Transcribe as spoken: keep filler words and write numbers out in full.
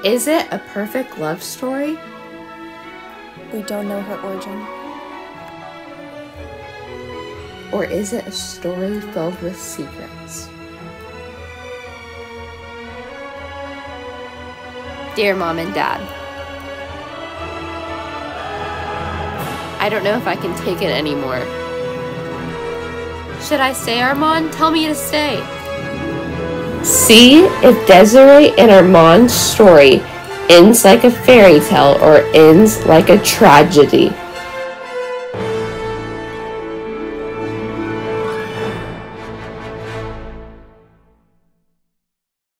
Is it a perfect love story? We don't know her origin. Or is it a story filled with secrets? Dear Mom and Dad, I don't know if I can take it anymore. Should I stay, Armand? Tell me to stay. See if Desiree and Armand's story ends like a fairy tale or ends like a tragedy.